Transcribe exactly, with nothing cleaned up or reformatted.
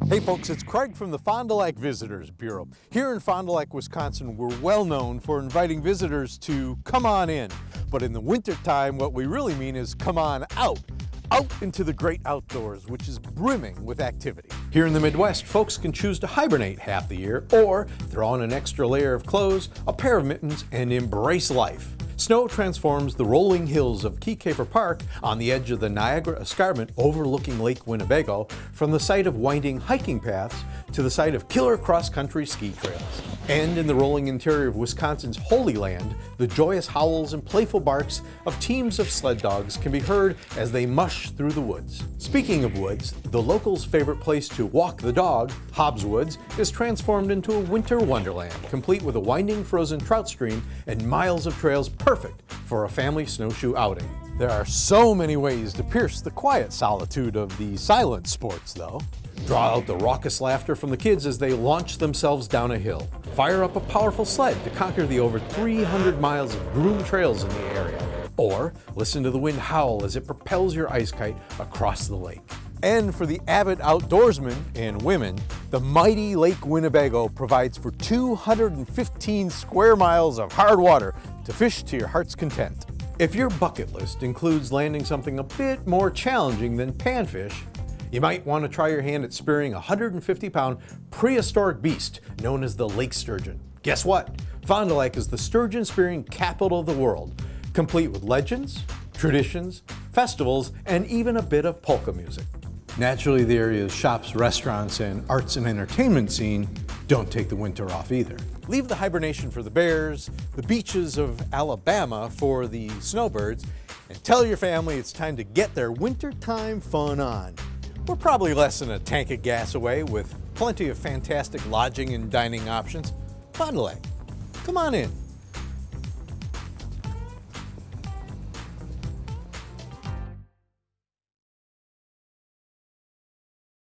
Hey folks, it's Craig from the Fond du Lac Visitors Bureau. Here in Fond du Lac, Wisconsin, we're well known for inviting visitors to come on in. But in the wintertime, what we really mean is come on out. Out into the great outdoors, which is brimming with activity. Here in the Midwest, folks can choose to hibernate half the year or throw on an extra layer of clothes, a pair of mittens, and embrace life. Snow transforms the rolling hills of Kieckhaefer Park on the edge of the Niagara Escarpment overlooking Lake Winnebago from the site of winding hiking paths to the site of killer cross-country ski trails. And in the rolling interior of Wisconsin's Holy Land, the joyous howls and playful barks of teams of sled dogs can be heard as they mush through the woods. Speaking of woods, the locals' favorite place to walk the dog, Hobbs Woods, is transformed into a winter wonderland, complete with a winding frozen trout stream and miles of trails perfect for a family snowshoe outing. There are so many ways to pierce the quiet solitude of the silent sports, though. Draw out the raucous laughter from the kids as they launch themselves down a hill. Fire up a powerful sled to conquer the over three hundred miles of groomed trails in the area. Or listen to the wind howl as it propels your ice kite across the lake. And for the avid outdoorsmen and women, the mighty Lake Winnebago provides for two hundred fifteen square miles of hard water to fish to your heart's content. If your bucket list includes landing something a bit more challenging than panfish, you might want to try your hand at spearing a one hundred fifty pound prehistoric beast known as the lake sturgeon. Guess what? Fond du Lac is the sturgeon spearing capital of the world, complete with legends, traditions, festivals, and even a bit of polka music. Naturally, the area's shops, restaurants, and arts and entertainment scene don't take the winter off either. Leave the hibernation for the bears, the beaches of Alabama for the snowbirds, and tell your family it's time to get their wintertime fun on. We're probably less than a tank of gas away with plenty of fantastic lodging and dining options. Fond du Lac, come on in.